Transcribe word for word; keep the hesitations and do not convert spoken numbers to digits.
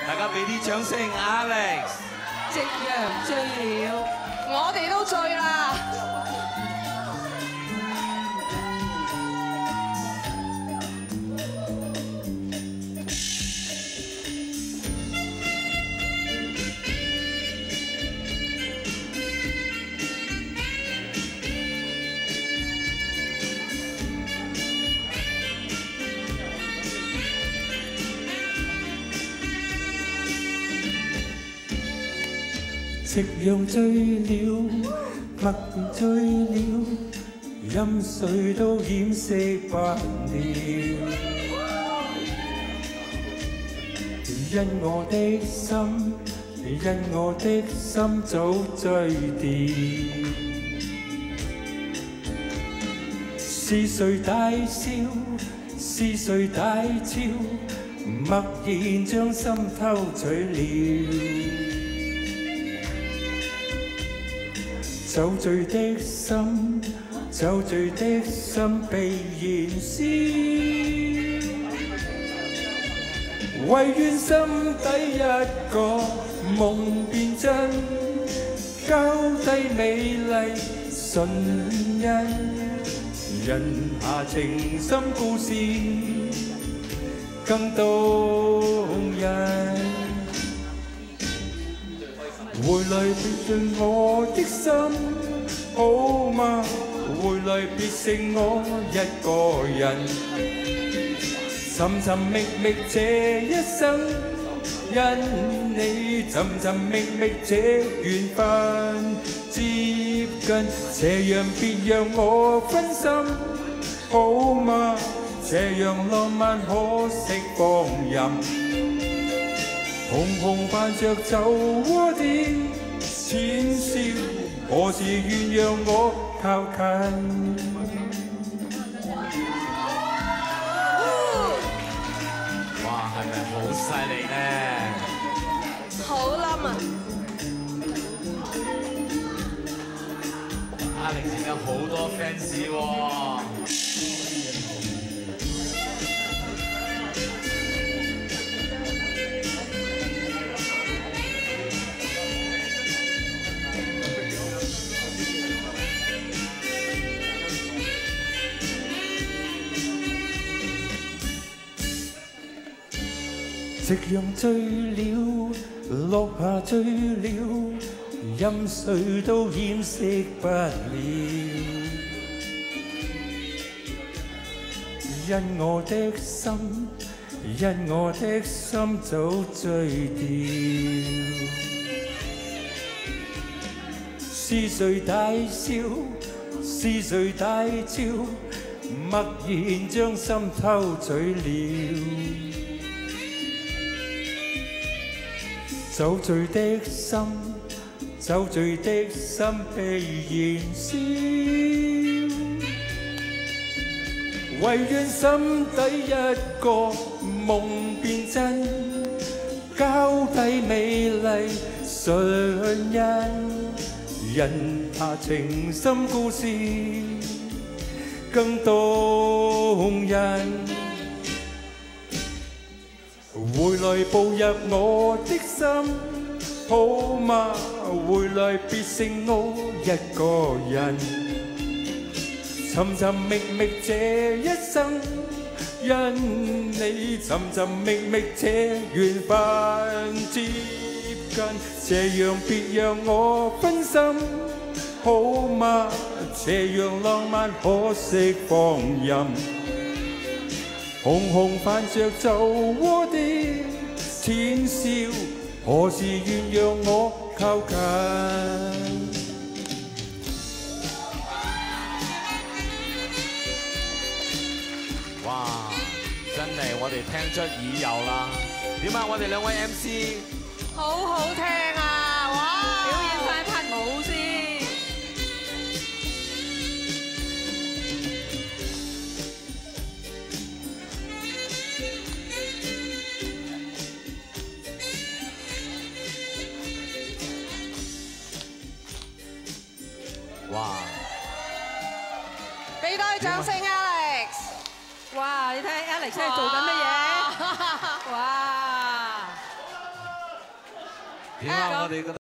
大家俾啲掌聲 ，Alex。 夕陽醉了，我哋都醉啦。 夕陽醉了，默然醉了，任誰都掩飾不了。因我的心，因我的心早醉掉。是誰大笑？是誰大笑？默然將心偷取了。 酒醉的心，酒醉的心被燃燒，唯願心底一個夢變真，交低美麗唇印，人下情深故事更動人。 回來別盡我的心，好嗎？回來別剩我一個人，尋尋覓覓這一生，因你尋尋覓覓這緣分接近，這樣別讓我分心，好嗎？這樣浪漫可惜放任。 紅紅伴着酒窩的淺笑，何時願讓我靠近？ 哇，係咪好犀利咧？ 好冧啊 ！Alex 而家好多 fans 喎。 夕陽醉了，落霞醉了，任誰都掩飾不了。因我的心，因我的心早醉掉。是誰大笑？是誰大笑？默然將心偷取了。 酒醉的心，酒醉的心被燃燒，唯願心底一個夢變真，交低美麗唇印，人下情深故事更動人。 回來步入我的心，好嗎？回來別剩我一個人，尋尋覓覓這一生，因你尋尋覓覓這緣分接近，這樣別讓我分心，好嗎？這樣浪漫可惜放任。 紅紅伴着酒窩的淺笑，何時願讓我靠近？ 哇！真係我哋聽出耳油啦。點啊？我哋兩位 M C 好好聽啊！哇！表演翻一 part 舞先。 哇！ 俾多啲掌聲 ，Alex！哇，你睇 Alex 喺度做緊乜嘢？哇！ 點啊？我哋覺得。